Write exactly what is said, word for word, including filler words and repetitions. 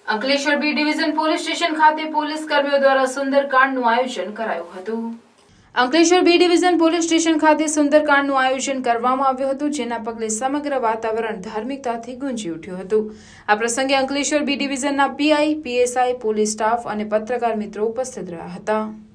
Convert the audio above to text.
Ankleshwar B division police station ખાતે police કર્મીઓ દ્વારા સુંદરકાંડનું આયોજન કરાયું હતું। Ankleshwar B division police station ખાતે સુંદરકાંડનું આયોજન કરવામાં આવ્યું હતું, જેના પગલે સમગ્ર વાતાવરણ ધાર્મિકતાથી ગુંજી ઉઠ્યું હતું। આ પ્રસંગે અંકલેશ્વર બી ડિવિઝનના પીઆઈ, પીએસઆઈ, પોલીસ સ્ટાફ અને પત્રકાર મિત્રો ઉપસ્થિત રહ્યા હતા।